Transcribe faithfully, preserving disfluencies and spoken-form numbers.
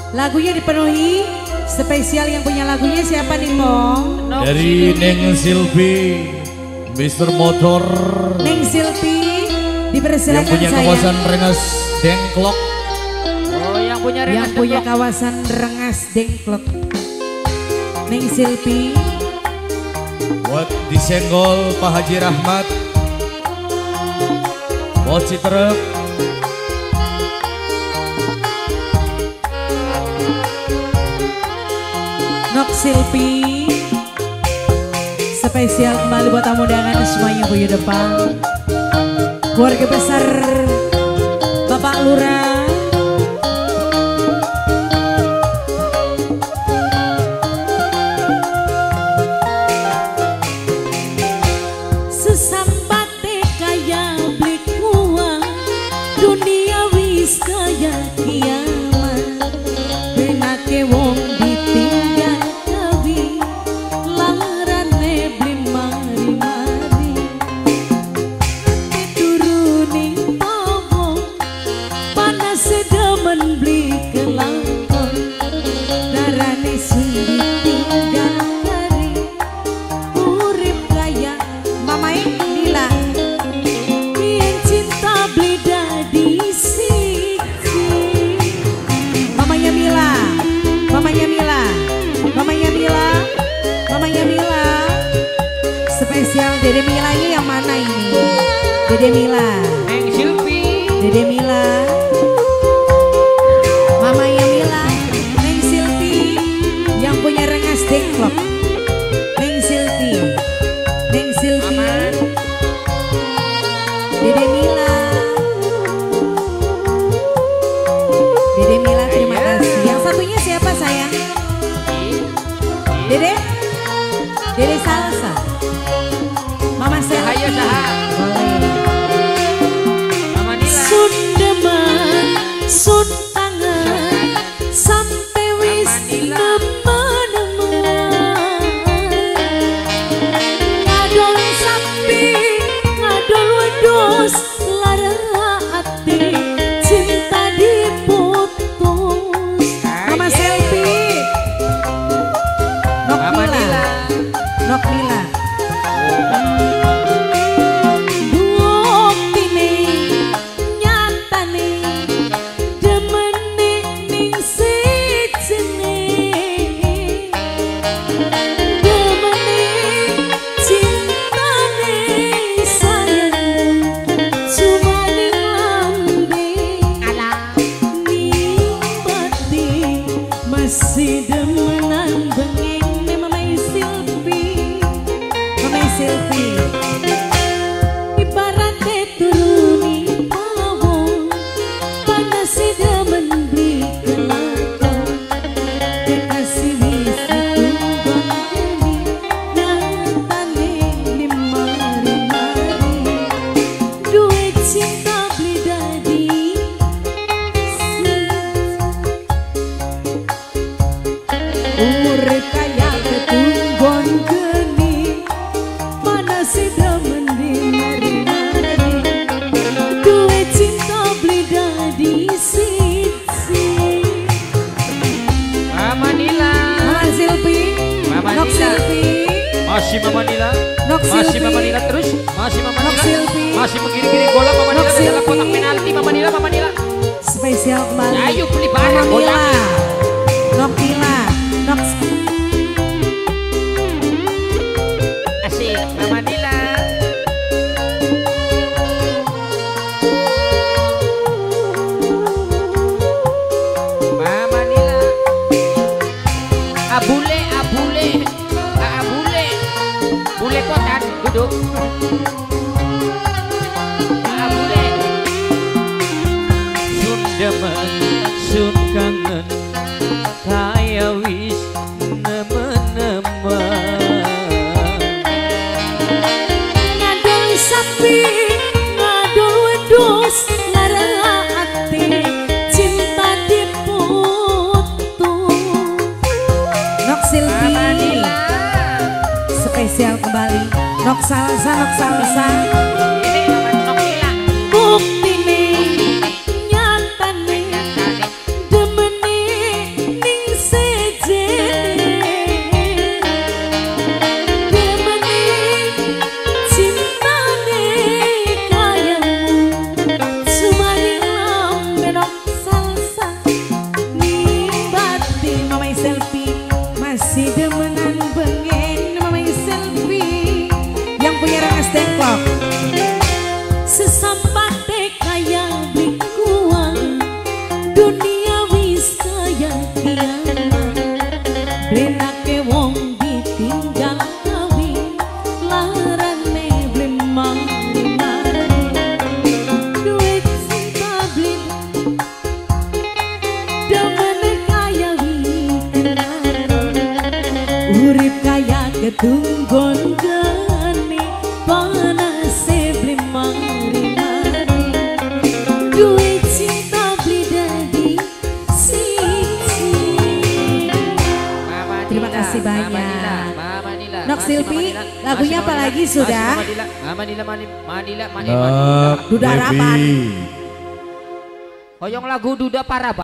Lagunya dipenuhi. Spesial yang punya lagunya siapa nih Mong? Dari Neng Silvi, Mister Motor. Neng Silvi dipersilakan yang punya saya. kawasan Rengas Dengklok. Oh yang punya Rengas Yang punya Dengklok. kawasan Rengas Dengklok. Neng Silvi. Buat disenggol Pak Haji Rahmat, Bos Citerep, Nok Silvi. Spesial kembali buat tamu undangan semuanya Buyu Depan. Keluarga besar Bapak Lurah. Sesampate kaya beli uang, dunia wis kaya kiamat. Benake wong ditinggal kawi, larane beli mari-mari. Dituruning pawong, panas sedemen beli kelakon. Darane sing ditinggal kari, urip kaya Mamai Nila. Biar cinta beli dadi siji. Mamanya Mila. Mamanya Mila. Mamanya Mila. Mamanya Mila. Spesial Dede Milanya yang mana ini? Dede Mila. Neng Silvi. Dede Mila. Mamanya Mila. Neng Silvi yang punya Rengas Dengklok. Neng Silvi. Neng Silvi. Aman. Dede Mila. Dede Mila terima kasih. Yang satunya siapa sayang? Dede? Dede Salsa. Mama Selvi. Ayo saha. Boleh. Mama Nila. Sun demen, sun tangan, sampai wis nemen-nemen. Ngadol sapi, ngadol wedus, lara ati, cinta diputus. Mama Selvi. Nok Mama Mila. Nila. Nok Mila. Buktine nyatane demene ning sijene, demene cintane sayang cumaning lambe nikmati masih demenan bengeng ne Mama Silvi. Mama Selvi. Ibaratnya turuni pawong, panas demen beli kelakon. Kekasih wis ditunggon geni, nyatane limari-mari. Duit cinta beli dadi Urip kaya ketunggon geni, panas demen dimari-mari. Duit cinta beli dadi siji. Mama Nila. Mama Selvi. Mama Nok Nila. Selvi. Masih Mama Nila. Nok Masih Silvi. Mama Nila terus. Masih Mama Nok Nila. Silvi. Masih mengiring-iring bola Mama Nok Nila dalam Silvi. kotak penalti Mama Nila. Mama Nila. Spesial kembali. Ayo beli Mama barang Mila. bola. Nok Mila. Nok Asik Mama Nila. Mama Nila. Abule, abule, ah, abule, bule kotan duduk. Abule. Sun demen, sun kangen, kaya wis nemen-nemen. Ngadol sapi, ngadol wedus, lara ati, cinta diputus. Nok Silvi. Mama Nila. Spesial kembali. Nok Salsa. Nok Salsa. Ini Mama Nok Nila. Buktine nyatane demene Ketunggon gani panase beli mari-mari duit cinta beli dadi siji. Terima kasih banyak. Mama Nila. Nok Silvi, lagunya apa lagi sudah? Mama Nila, Mama Nila, Mama Nak Duda Levi. Rapat. Hoyong lagu Duda Parabat.